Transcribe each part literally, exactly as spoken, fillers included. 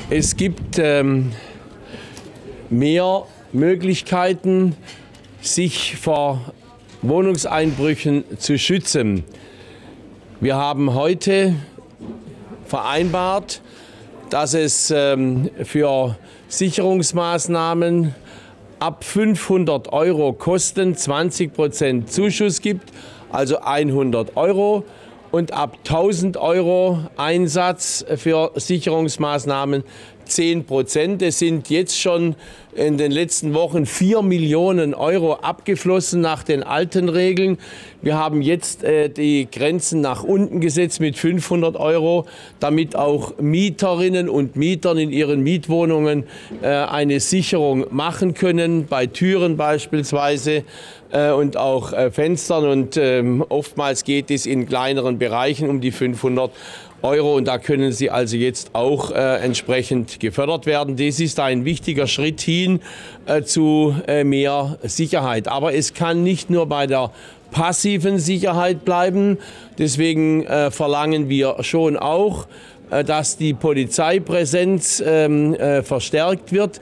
Es gibt ähm, mehr Möglichkeiten, sich vor Wohnungseinbrüchen zu schützen. Wir haben heute vereinbart, dass es ähm, für Sicherungsmaßnahmen ab fünfhundert Euro Kosten zwanzig Prozent Zuschuss gibt, also hundert Euro. Und ab tausend Euro Einsatz für Sicherungsmaßnahmen zehn Prozent. Es sind jetzt schon in den letzten Wochen vier Millionen Euro abgeflossen nach den alten Regeln. Wir haben jetzt äh, die Grenzen nach unten gesetzt mit fünfhundert Euro, damit auch Mieterinnen und Mietern in ihren Mietwohnungen äh, eine Sicherung machen können, bei Türen beispielsweise äh, und auch äh, Fenstern. Und ähm, oftmals geht es in kleineren Bereichen um die fünfhundert Euro, und da können sie also jetzt auch äh, entsprechend gefördert werden. Das ist ein wichtiger Schritt hin äh, zu äh, mehr Sicherheit. Aber es kann nicht nur bei der passiven Sicherheit bleiben. Deswegen äh, verlangen wir schon auch, äh, dass die Polizeipräsenz ähm, äh, verstärkt wird.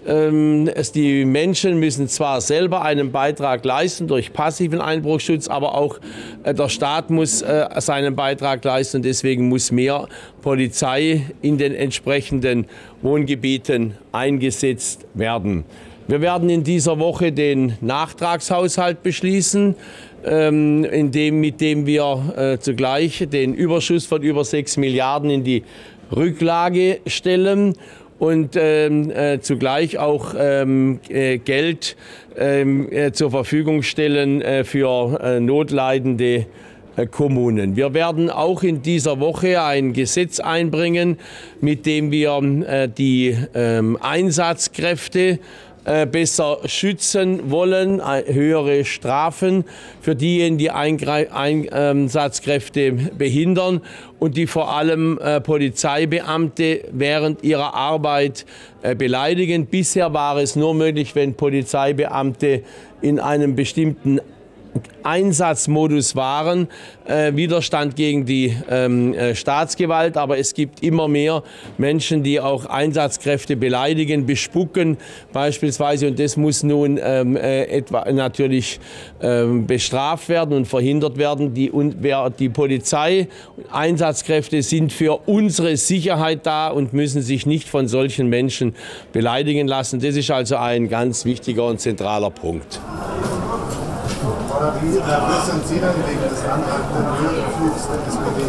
Es, die Menschen müssen zwar selber einen Beitrag leisten durch passiven Einbruchsschutz, aber auch äh, der Staat muss äh, seinen Beitrag leisten. Deswegen muss mehr Polizei in den entsprechenden Wohngebieten eingesetzt werden. Wir werden in dieser Woche den Nachtragshaushalt beschließen, ähm, in dem, mit dem wir äh, zugleich den Überschuss von über sechs Milliarden in die Rücklage stellen und ähm, äh, zugleich auch ähm, äh, Geld ähm, äh, zur Verfügung stellen äh, für äh, notleidende äh, Kommunen. Wir werden auch in dieser Woche ein Gesetz einbringen, mit dem wir äh, die ähm, Einsatzkräfte besser schützen wollen, höhere Strafen für diejenigen, die Einsatzkräfte behindern und die vor allem äh, Polizeibeamte während ihrer Arbeit äh, beleidigen. Bisher war es nur möglich, wenn Polizeibeamte in einem bestimmten Einsatzmodus waren, äh, Widerstand gegen die ähm, äh, Staatsgewalt. Aber es gibt immer mehr Menschen, die auch Einsatzkräfte beleidigen, bespucken beispielsweise. Und das muss nun ähm, äh, etwa natürlich ähm, bestraft werden und verhindert werden. Die, und wer, die Polizei, Einsatzkräfte sind für unsere Sicherheit da und müssen sich nicht von solchen Menschen beleidigen lassen. Das ist also ein ganz wichtiger und zentraler Punkt. Wie sind Sie dann wegen des anhaltenden Höhenflugs der S P D?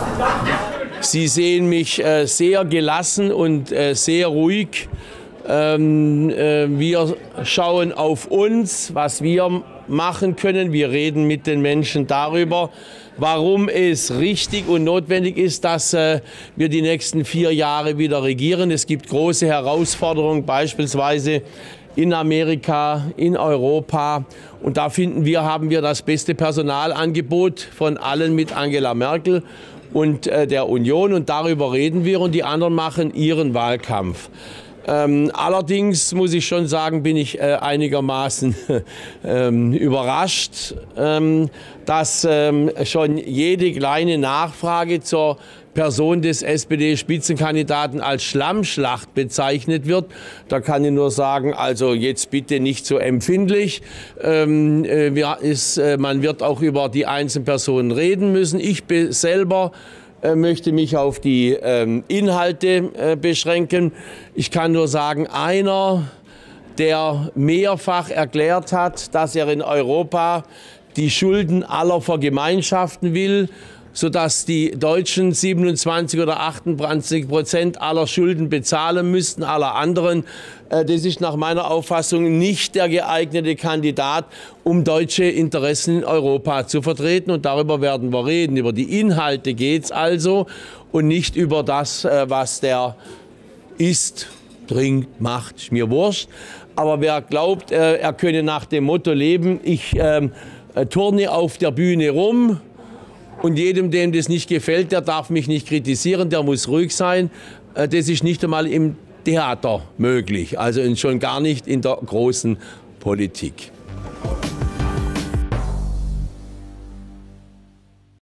Sie sehen mich äh, sehr gelassen und äh, sehr ruhig. Ähm, äh, wir schauen auf uns, was wir machen können. Wir reden mit den Menschen darüber, warum es richtig und notwendig ist, dass äh, wir die nächsten vier Jahre wieder regieren. Es gibt große Herausforderungen, beispielsweise in Amerika, in Europa. Und da finden wir, haben wir das beste Personalangebot von allen mit Angela Merkel und äh, der Union. Und darüber reden wir, und die anderen machen ihren Wahlkampf. Ähm, allerdings muss ich schon sagen, bin ich äh, einigermaßen ähm, überrascht, ähm, dass ähm, schon jede kleine Nachfrage zur Person des S P D-Spitzenkandidaten als Schlammschlacht bezeichnet wird. Da kann ich nur sagen, also jetzt bitte nicht so empfindlich. Ähm, äh, wir ist, äh, man wird auch über die einzelnen Personen reden müssen. Ich selber äh, möchte mich auf die ähm, Inhalte äh, beschränken. Ich kann nur sagen, einer, der mehrfach erklärt hat, dass er in Europa die Schulden aller vergemeinschaften will, sodass die Deutschen siebenundzwanzig oder achtundzwanzig Prozent aller Schulden bezahlen müssten, aller anderen. Das ist nach meiner Auffassung nicht der geeignete Kandidat, um deutsche Interessen in Europa zu vertreten. Und darüber werden wir reden. Über die Inhalte geht es also und nicht über das, was der isst, trinkt, macht. Ist mir wurscht. Aber wer glaubt, er könne nach dem Motto leben, ich äh, turne auf der Bühne rum, und jedem, dem das nicht gefällt, der darf mich nicht kritisieren, der muss ruhig sein. Das ist nicht einmal im Theater möglich, also schon gar nicht in der großen Politik.